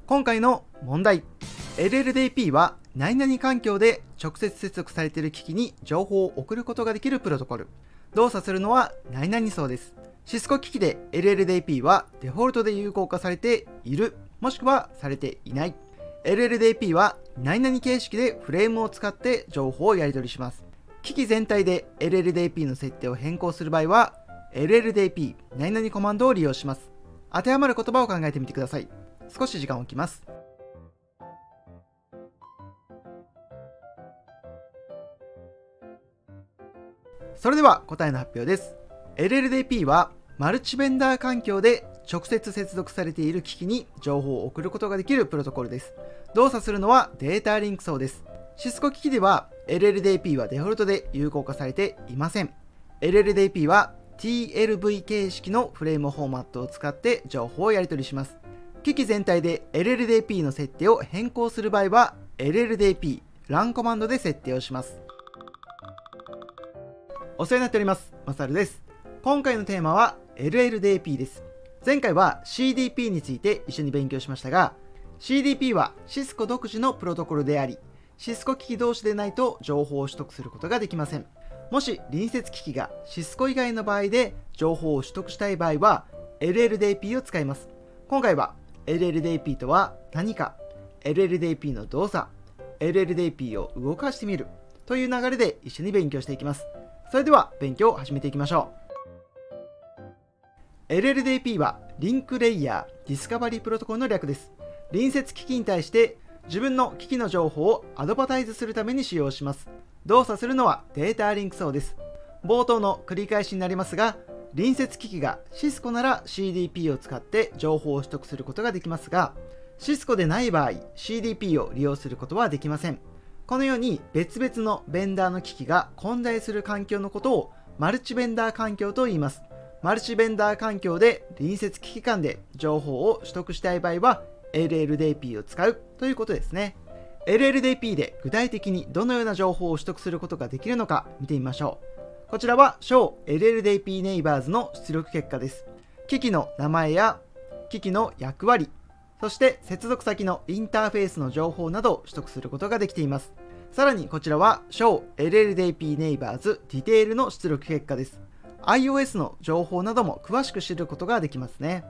今回の問題。LLDP は何々環境で直接接続されている機器に情報を送ることができるプロトコル。動作するのは何々そうです。シスコ機器で LLDP はデフォルトで有効化されている、もしくはされていない。LLDP は何々形式でフレームを使って情報をやり取りします。機器全体で LLDP の設定を変更する場合は LLDP 何々コマンドを利用します。当てはまる言葉を考えてみてください。少し時間を置きます。それでは答えの発表です。LLDP はマルチベンダー環境で直接接続されている機器に情報を送ることができるプロトコルです。動作するのはデータリンク層です。シスコ機器では LLDP はデフォルトで有効化されていません。LLDP は TLV 形式のフレームフォーマットを使って情報をやり取りします。機器全体で LLDP の設定を変更する場合は LLDP ランコマンドで設定をします。お世話になっております。マサルです。今回のテーマは LLDP です。前回は CDP について一緒に勉強しましたが、CDP はシスコ独自のプロトコルであり、シスコ機器同士でないと情報を取得することができません。もし隣接機器がシスコ以外の場合で情報を取得したい場合は LLDP を使います。今回は LLDP とは何か、LLDP の動作、LLDP を動かしてみるという流れで一緒に勉強していきます。それでは勉強を始めていきましょう。LLDP はリンクレイヤーディスカバリープロトコルの略です。隣接機器に対して自分の機器の情報をアドバタイズするために使用します。動作するのはデータリンク層です。冒頭の繰り返しになりますが、隣接機器がシスコなら CDP を使って情報を取得することができますが、シスコでない場合 CDP を利用することはできません。このように別々のベンダーの機器が混在する環境のことをマルチベンダー環境と言います。マルチベンダー環境で隣接機器間で情報を取得したい場合は LLDP を使うということですね。LLDP で具体的にどのような情報を取得することができるのか見てみましょう。こちらは Show LLDP Neighbors の出力結果です。機器の名前や機器の役割、そして接続先のインターフェースの情報などを取得することができています。さらにこちらは Show LLDP Neighbors Detail の出力結果です。iOS の情報なども詳しく知ることができますね。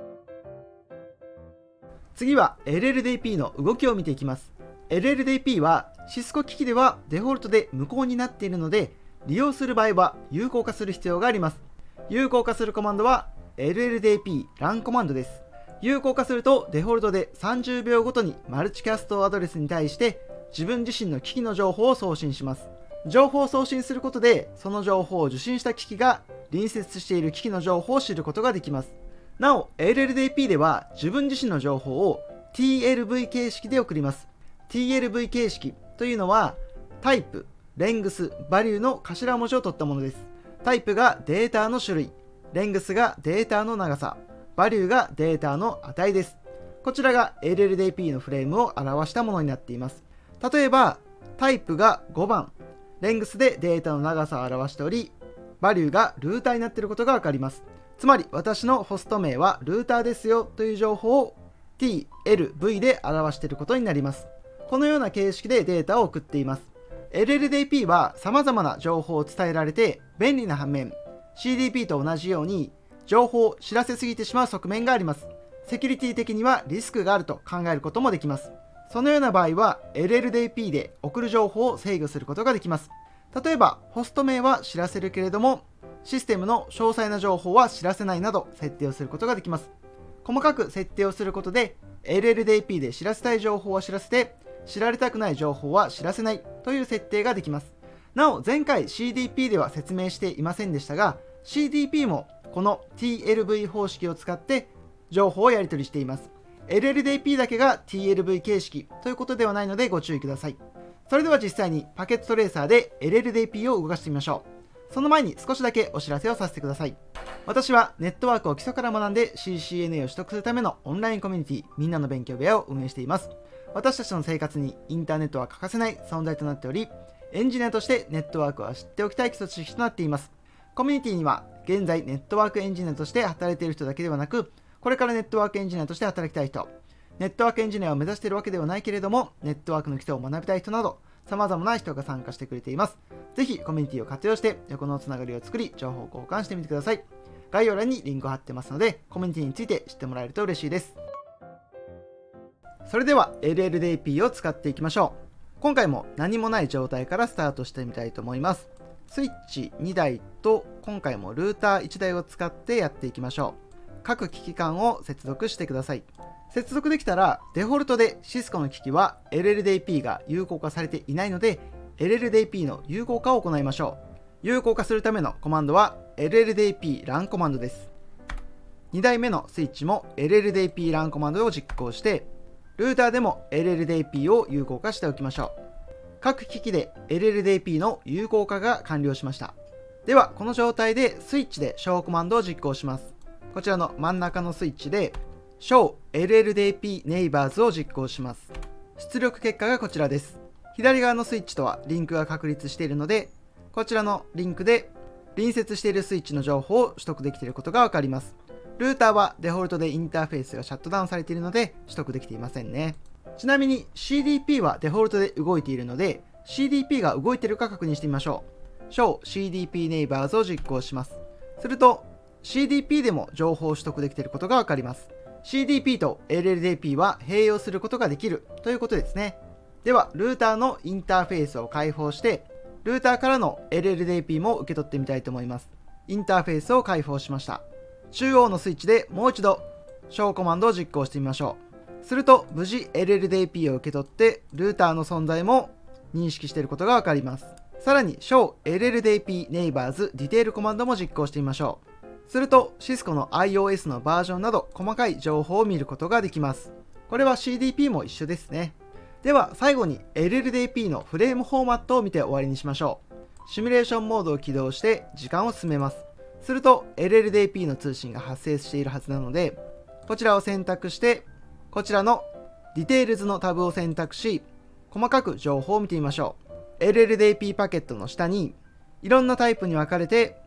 次は LLDP の動きを見ていきます。LLDP はシスコ機器ではデフォルトで無効になっているので、利用する場合は有効化する必要があります。有効化するコマンドは LLDP ランコマンドです。有効化するとデフォルトで30秒ごとにマルチキャストアドレスに対して自分自身の機器の情報を送信します。情報を送信することでその情報を受信した機器が隣接している機器の情報を知ることができます。なお LLDP では自分自身の情報を TLV 形式で送ります。TLV 形式というのはタイプ、レングス、バリューの頭文字を取ったものです。タイプがデータの種類、レングスがデータの長さ、バリューがデータの値です。こちらが LLDP のフレームを表したものになっています。例えば、タイプが5番、レングスでデータの長さを表しており、バリューがルーターになっていることがわかります。つまり、私のホスト名はルーターですよという情報を TLV で表していることになります。このような形式でデータを送っています。LLDP は様々な情報を伝えられて便利な反面、CDP と同じように情報を知らせすぎてしまう側面があります。セキュリティ的にはリスクがあると考えることもできます。そのような場合は LLDP で送る情報を制御することができます。例えば、ホスト名は知らせるけれども、システムの詳細な情報は知らせないなど設定をすることができます。細かく設定をすることで LLDP で知らせたい情報は知らせて、知られたくない情報は知らせないという設定ができます。なお前回 CDP では説明していませんでしたが、 CDP もこの TLV 方式を使って情報をやり取りしています。 LLDP だけが TLV 形式ということではないのでご注意ください。それでは実際にパケットトレーサーで LLDP を動かしてみましょう。その前に少しだけお知らせをさせてください。私はネットワークを基礎から学んで CCNA を取得するためのオンラインコミュニティみんなの勉強部屋を運営しています。私たちの生活にインターネットは欠かせない存在となっており、エンジニアとしてネットワークは知っておきたい基礎知識となっています。コミュニティには現在ネットワークエンジニアとして働いている人だけではなく、これからネットワークエンジニアとして働きたい人、 ネットワークエンジニアを目指しているわけではないけれども、ネットワークの基礎を学びたい人など、様々な人が参加してくれています。ぜひコミュニティを活用して横のつながりを作り、情報交換してみてください。概要欄にリンクを貼ってますので、コミュニティについて知ってもらえると嬉しいです。それでは LLDP を使っていきましょう。今回も何もない状態からスタートしてみたいと思います。スイッチ2台と今回もルーター1台を使ってやっていきましょう。各機器間を接続してください。接続できたらデフォルトでシスコの機器は LLDP が有効化されていないので LLDP の有効化を行いましょう。有効化するためのコマンドは LLDP ランコマンドです。2台目のスイッチも LLDP ランコマンドを実行してルーターでも LLDP を有効化しておきましょう。各機器で LLDP の有効化が完了しました。ではこの状態でスイッチで Show コマンドを実行します。こちらの真ん中のスイッチで Show LLDP Neighbors を実行します。出力結果がこちらです。左側のスイッチとはリンクが確立しているので、こちらのリンクで隣接しているスイッチの情報を取得できていることがわかります。ルーターはデフォルトでインターフェースがシャットダウンされているので取得できていませんね。ちなみに CDP はデフォルトで動いているので CDP が動いているか確認してみましょう。Show CDP Neighbors を実行します。すると CDP でも情報を取得できていることがわかります。CDP と LLDP は併用することができるということですね。ではルーターのインターフェースを開放してルーターからの LLDP も受け取ってみたいと思います。インターフェースを開放しました。中央のスイッチでもう一度 Show コマンドを実行してみましょう。すると無事 LLDP を受け取ってルーターの存在も認識していることがわかります。さらに Show LLDP Neighbors ディテールコマンドも実行してみましょう。するとシスコの iOS のバージョンなど細かい情報を見ることができます。これは CDP も一緒ですね。では最後に LLDP のフレームフォーマットを見て終わりにしましょう。シミュレーションモードを起動して時間を進めます。すると LLDP の通信が発生しているはずなので、こちらを選択して、こちらの Details のタブを選択し、細かく情報を見てみましょう。LLDP パケットの下に、いろんなタイプに分かれて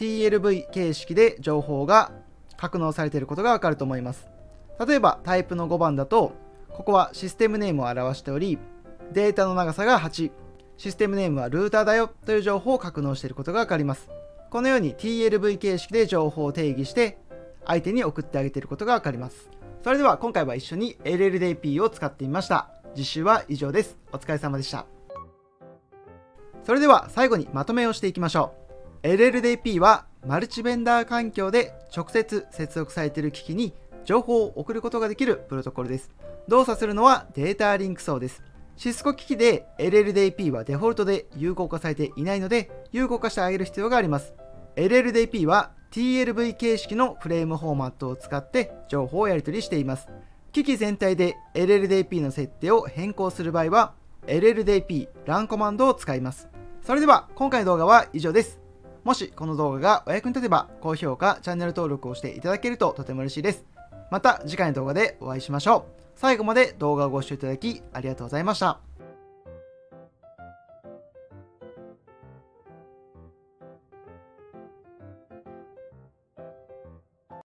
TLV 形式で情報が格納されていることがわかると思います。例えばタイプの5番だと、ここはシステムネームを表しており、データの長さが8、システムネームはルーターだよという情報を格納していることがわかります。このように TLV 形式で情報を定義して相手に送ってあげていることがわかります。それでは今回は一緒に LLDP を使ってみました。実習は以上です。お疲れ様でした。それでは最後にまとめをしていきましょう。LLDP はマルチベンダー環境で直接接続されている機器に情報を送ることができるプロトコルです。動作するのはデータリンク層です。シスコ機器で LLDP はデフォルトで有効化されていないので有効化してあげる必要があります。LLDP は TLV 形式のフレームフォーマットを使って情報をやり取りしています。機器全体で LLDP の設定を変更する場合は LLDP ランコマンドを使います。それでは今回の動画は以上です。もしこの動画がお役に立てば高評価、チャンネル登録をしていただけるととても嬉しいです。また次回の動画でお会いしましょう。最後まで動画をご視聴いただきありがとうございました。